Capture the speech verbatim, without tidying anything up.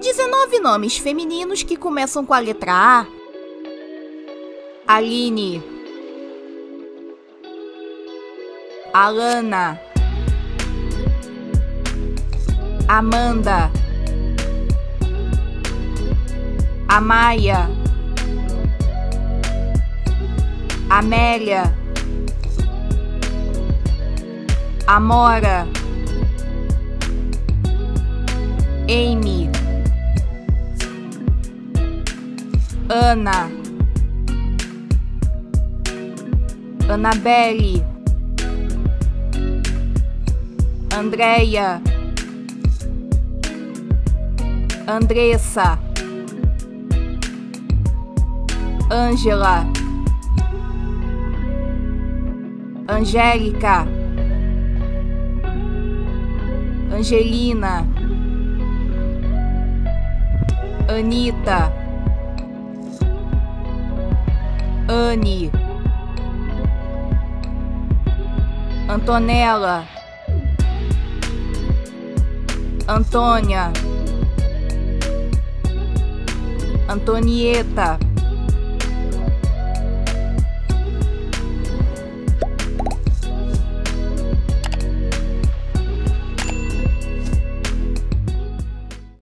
dezenove nomes femininos que começam com a letra A. Aline, Alana, Amanda, Amaia, Amélia, Amora, Amy, Ana, Anabelle, Andréia, Andressa, Ângela, Angélica, Angelina, Anita, Anne, Antonella, Antônia, Antonieta,